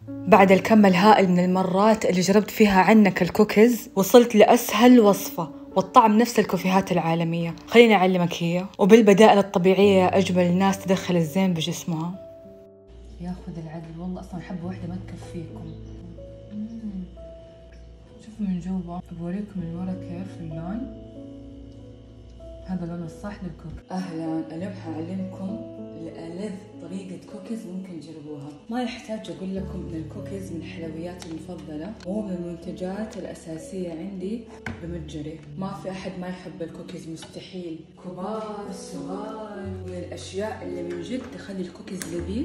بعد الكم الهائل من المرات اللي جربت فيها عنك الكوكيز وصلت لأسهل وصفة والطعم نفس الكوفيهات العالمية. خليني أعلمك هي، وبالبدائل الطبيعية يا أجمل الناس تدخل الزين بجسمها. ياخذ العدل والله، أصلا حبة واحدة ما تكفيكم. شوفوا من جوا، بوريكم من ورا كيف اللون. هذا اللون الصح للكوكيز. أهلا، أنا حأعلمكم لألذ طريقة كوكيز ممكن تجربوها. ما يحتاج أقول لكم إن الكوكيز من حلوياتي المفضلة وهو من المنتجات الأساسية عندي بمتجري. ما في أحد ما يحب الكوكيز، مستحيل. كبار صغار، من الأشياء اللي من جد تخلي الكوكيز لذيذ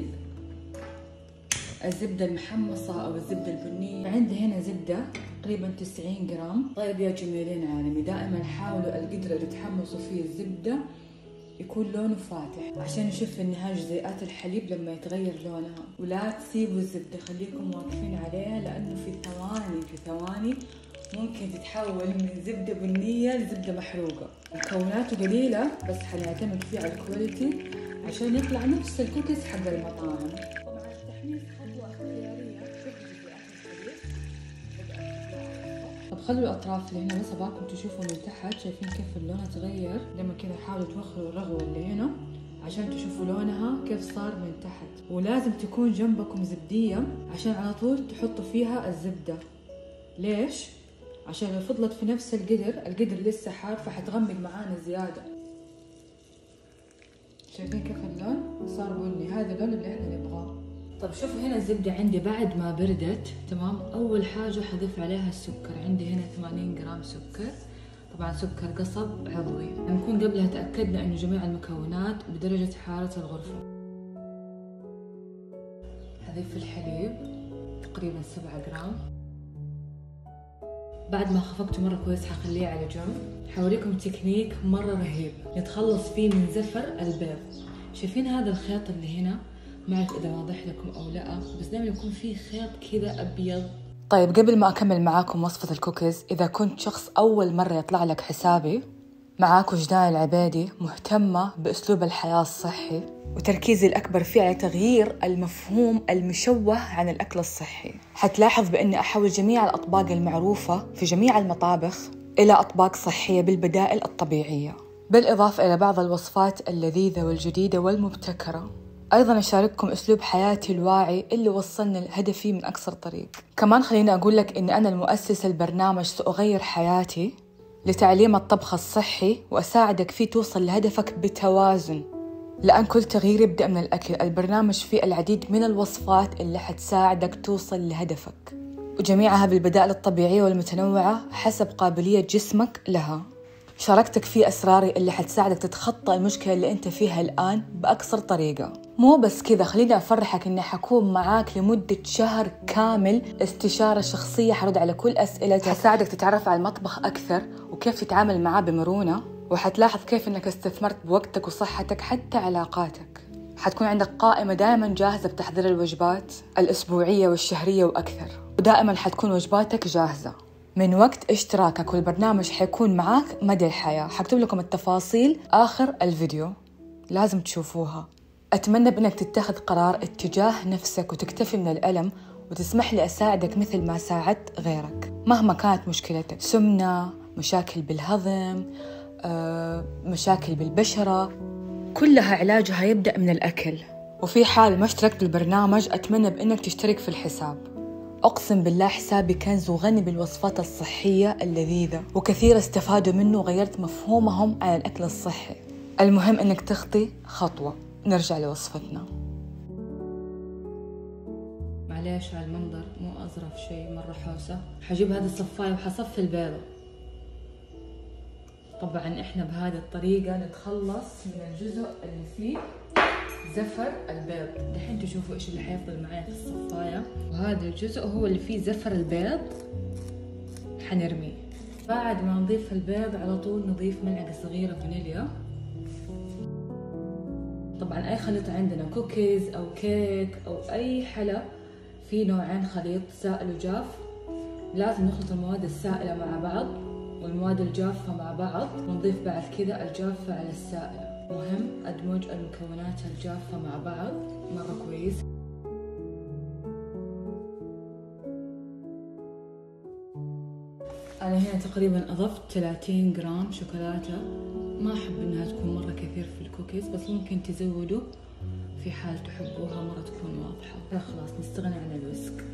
الزبدة المحمصة أو الزبدة البنية. عندي هنا زبدة تقريبا 90 جرام. طيب يا جميلين عالمي، دائما حاولوا القدر اللي تحمصوا فيه الزبدة يكون لونه فاتح عشان نشوف في النهاية جزيئات الحليب لما يتغير لونها. ولا تسيبوا الزبدة، خليكم واقفين عليها لأنه في ثواني ممكن تتحول من زبدة بنية لزبدة محروقة. مكوناته قليلة بس حنعتمد فيه على الكواليتي عشان يطلع نفس الكوكيز حق المطاعم. طبعا التحميص خطوة اختيارية. طب خلوا الأطراف اللي هنا بس أبغاكم تشوفوا من تحت، شايفين كيف اللون تغير؟ لما كذا حاولوا توخروا الرغوة اللي هنا عشان تشوفوا لونها كيف صار من تحت. ولازم تكون جنبكم زبدية عشان على طول تحطوا فيها الزبدة. ليش؟ عشان لو فضلت في نفس القدر لسه حار فحتغمق معانا زيادة. شايفين كيف اللون صار بني؟ هذا اللون اللي احنا نبغاه. طب شوفوا هنا الزبدة عندي بعد ما بردت تمام. أول حاجة حضيف عليها السكر. عندي هنا 80 جرام سكر، طبعا سكر قصب عضوي. نكون قبلها تأكدنا إنه جميع المكونات بدرجة حرارة الغرفة. حضيف الحليب تقريبا 7 جرام. بعد ما خفقته مرة كويس حخليه على جنب. حوريكم تكنيك مرة رهيب نتخلص فيه من زفر البيض. شايفين هذا الخيط اللي هنا؟ ما أعرف إذا واضح لكم أو لا، بس دائما يكون فيه خيط كذا أبيض. طيب قبل ما أكمل معاكم وصفة الكوكيز، إذا كنت شخص أول مرة يطلع لك حسابي، معاكم وجدان العبيدي، مهتمة بأسلوب الحياة الصحي وتركيزي الأكبر فيه على تغيير المفهوم المشوه عن الأكل الصحي. حتلاحظ بأني أحول جميع الأطباق المعروفة في جميع المطابخ إلى أطباق صحية بالبدائل الطبيعية، بالإضافة إلى بعض الوصفات اللذيذة والجديدة والمبتكرة. أيضاً أشارككم أسلوب حياتي الواعي اللي وصلني لهدفي من أقصر طريق. كمان خليني أقول لك إن أنا المؤسسة البرنامج سأغير حياتي لتعليم الطبخ الصحي وأساعدك فيه توصل لهدفك بتوازن، لأن كل تغيير يبدأ من الأكل. البرنامج فيه العديد من الوصفات اللي حتساعدك توصل لهدفك، وجميعها بالبدائل الطبيعية والمتنوعة حسب قابلية جسمك لها. شاركتك في أسراري اللي حتساعدك تتخطى المشكلة اللي أنت فيها الآن بأقصر طريقة. مو بس كذا، خليني أفرحك إني حكون معاك لمدة شهر كامل استشارة شخصية، حرد على كل أسئلتك، حساعدك تتعرف على المطبخ أكثر وكيف تتعامل معاه بمرونة، وحتلاحظ كيف إنك استثمرت بوقتك وصحتك حتى علاقاتك. حتكون عندك قائمة دائما جاهزة بتحضير الوجبات الأسبوعية والشهرية وأكثر، ودائما حتكون وجباتك جاهزة. من وقت اشتراكك والبرنامج حيكون معاك مدى الحياة. حكتب لكم التفاصيل آخر الفيديو، لازم تشوفوها. أتمنى بأنك تتخذ قرار اتجاه نفسك وتكتفي من الألم وتسمح لي أساعدك مثل ما ساعدت غيرك مهما كانت مشكلتك. سمنة، مشاكل بالهضم، مشاكل بالبشرة، كلها علاجها يبدأ من الأكل. وفي حال ما اشتركت بالبرنامج أتمنى بأنك تشترك في الحساب. أقسم بالله حسابي كنز وغني بالوصفات الصحية اللذيذة، وكثير استفادوا منه وغيرت مفهومهم عن الأكل الصحي. المهم أنك تخطي خطوة. نرجع لوصفتنا. معليش على المنظر، مو أظرف شيء، مرة حوسة. حجيب هذه الصفاية وحصفي البيضة. طبعا إحنا بهذه الطريقة نتخلص من الجزء اللي فيه زفر البيض. دحين تشوفوا إيش اللي حيفضل معايا في الصفاية، وهذا الجزء هو اللي فيه زفر البيض حنرميه. بعد ما نضيف البيض على طول نضيف ملعقة صغيرة فانيليا. طبعا أي خليط عندنا، كوكيز أو كيك أو أي حلا، في نوعين خليط، سائل وجاف. لازم نخلط المواد السائلة مع بعض والمواد الجافة مع بعض، ونضيف بعد كذا الجافة على السائلة. مهم أدمج المكونات الجافة مع بعض مرة كويس. أنا هنا تقريبا أضفت 30 جرام شوكولاتة. ما أحب إنها تكون مرة كثير في الكوكيز، بس ممكن تزودوا في حال تحبوها مرة تكون واضحة. خلاص نستغني عن الويسك.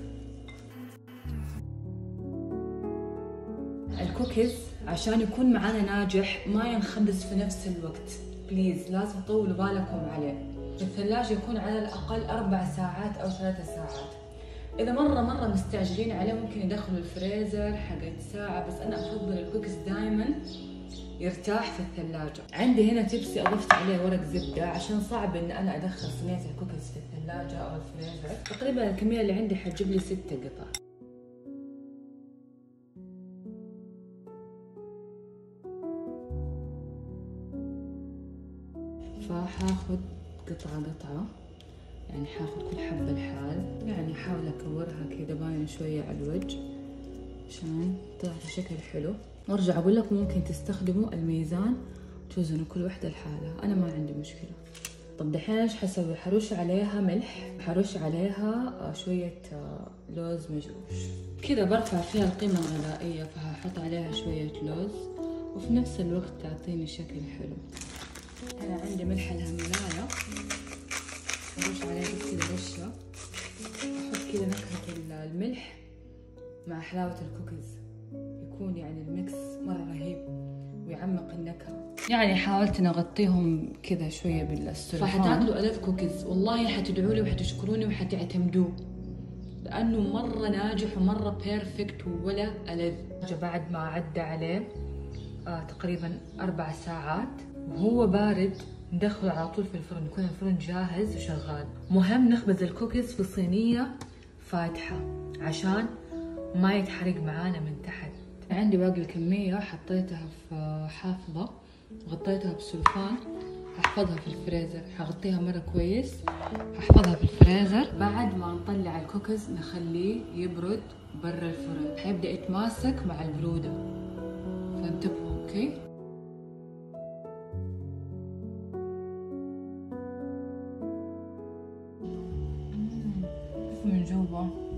الكوكيز عشان يكون معانا ناجح ما ينخبز في نفس الوقت، بليز لازم تطولوا بالكم عليه. في الثلاجة يكون على الأقل 4 ساعات أو 3 ساعات. إذا مرة مستعجلين عليه ممكن يدخلوا الفريزر حقت ساعة، بس أنا أفضل الكوكيز دايما يرتاح في الثلاجة. عندي هنا تبسي أضفت عليه ورق زبدة عشان صعب إن أنا أدخل صينية الكوكيز في الثلاجة أو الفريزر. تقريبا الكمية اللي عندي حتجيب لي 6 قطع. فحاخد قطعة، يعني حاخد كل حبة لحال، يعني احاول اكورها كذا باينة شوية على الوجه عشان تعطي شكل حلو. وارجع اقول لكم ممكن تستخدموا الميزان توزنوا كل واحدة لحالها، انا ما عندي مشكلة. طب دحين ايش حسوي؟ حرش عليها ملح، حرش عليها شوية لوز مجروش كذا، برفع فيها القيمة الغذائية، فهحط عليها شوية لوز وفي نفس الوقت تعطيني شكل حلو. هنا عندي ملح الهملاية، أرش عليه بس كذا رشة، أحط كذا نكهة الملح مع حلاوة الكوكيز، يكون يعني الميكس مرة رهيب ويعمق النكهة. يعني حاولت أغطيهم كذا شوية بالسلفان. فحتاكلوا 1000 كوكيز، والله حتدعوا لي وحتشكروني وحتعتمدوه، لأنه مرة ناجح ومرة بيرفكت ولا ألذ. بعد ما عدى عليه تقريبا 4 ساعات وهو بارد ندخله على طول في الفرن، يكون الفرن جاهز وشغال. مهم نخبز الكوكيز في صينية فاتحة عشان ما يتحرق معانا من تحت. عندي باقي الكمية حطيتها في حافظة وغطيتها بسلفان، هحفظها في الفريزر، هغطيها مرة كويس، هحفظها في الفريزر. بعد ما نطلع الكوكيز نخليه يبرد برا الفرن، حيبدأ يتماسك مع البرودة، فانتبهوا. اوكي، من جوا